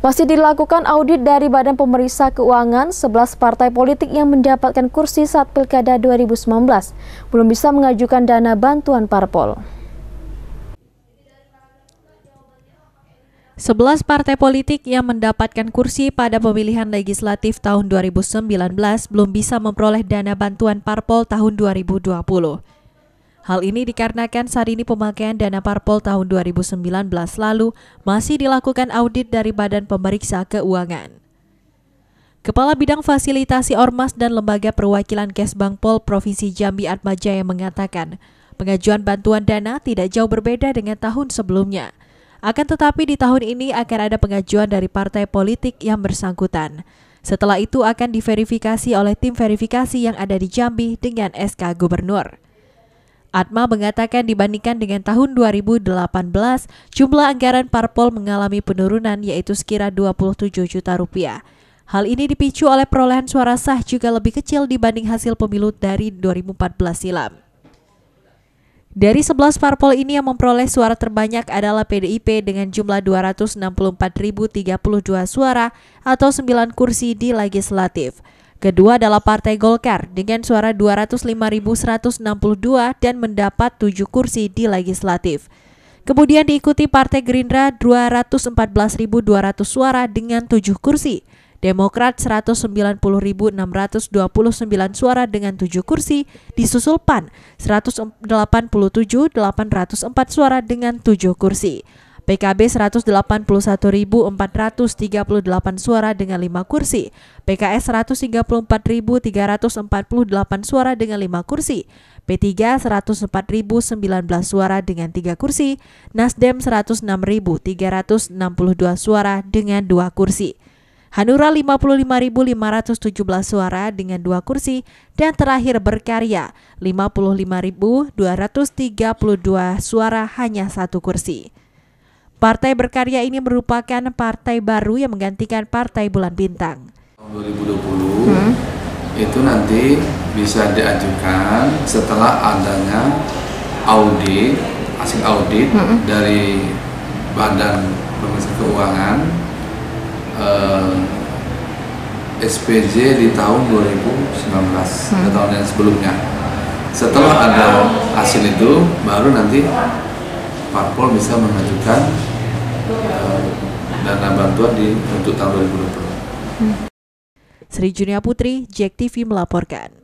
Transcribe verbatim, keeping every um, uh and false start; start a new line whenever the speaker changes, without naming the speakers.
Masih dilakukan audit dari Badan Pemeriksa Keuangan, sebelas partai politik yang mendapatkan kursi saat Pilkada dua ribu sembilan belas belum bisa mengajukan dana bantuan parpol.
sebelas partai politik yang mendapatkan kursi pada pemilihan legislatif tahun dua ribu sembilan belas belum bisa memperoleh dana bantuan parpol tahun dua ribu dua puluh. Hal ini dikarenakan saat ini pemakaian dana parpol tahun dua ribu sembilan belas lalu masih dilakukan audit dari Badan Pemeriksa Keuangan. Kepala Bidang Fasilitasi Ormas dan Lembaga Perwakilan Kesbangpol Provinsi Jambi Atmajaya mengatakan, pengajuan bantuan dana tidak jauh berbeda dengan tahun sebelumnya. Akan tetapi di tahun ini akan ada pengajuan dari partai politik yang bersangkutan. Setelah itu akan diverifikasi oleh tim verifikasi yang ada di Jambi dengan S K Gubernur. Atma mengatakan dibandingkan dengan tahun dua ribu delapan belas, jumlah anggaran parpol mengalami penurunan yaitu sekira dua puluh tujuh juta rupiah. Hal ini dipicu oleh perolehan suara sah juga lebih kecil dibanding hasil pemilu dari dua ribu empat belas silam. Dari sebelas parpol ini yang memperoleh suara terbanyak adalah P D I P dengan jumlah dua ratus enam puluh empat ribu tiga puluh dua suara atau sembilan kursi di legislatif. Kedua adalah Partai Golkar dengan suara dua ratus lima ribu seratus enam puluh dua dan mendapat tujuh kursi di legislatif. Kemudian diikuti Partai Gerindra dua ratus empat belas ribu dua ratus suara dengan tujuh kursi. Demokrat seratus sembilan puluh ribu enam ratus dua puluh sembilan suara dengan tujuh kursi, disusul P A N seratus delapan puluh tujuh ribu delapan ratus empat suara dengan tujuh kursi. P K B seratus delapan puluh satu ribu empat ratus tiga puluh delapan suara dengan lima kursi, P K S seratus tiga puluh empat ribu tiga ratus empat puluh delapan suara dengan lima kursi, P tiga seratus empat ribu sembilan belas suara dengan tiga kursi, Nasdem seratus enam ribu tiga ratus enam puluh dua suara dengan dua kursi, Hanura lima puluh lima ribu lima ratus tujuh belas suara dengan dua kursi, dan terakhir Berkarya lima puluh lima ribu dua ratus tiga puluh dua suara hanya satu kursi. Partai Berkarya ini merupakan partai baru yang menggantikan Partai Bulan Bintang.
dua ribu dua puluh hmm. itu nanti bisa diajukan setelah adanya audit, hasil audit hmm. dari Badan Pemeriksa Keuangan eh, S P J di tahun dua ribu sembilan belas, hmm. tahun yang sebelumnya. Setelah ada hasil itu, baru nanti parpol bisa mengajukan uh, dana bantuan di untuk tahun dua ribu dua puluh.
Sri Junia Putri, J E K T V melaporkan.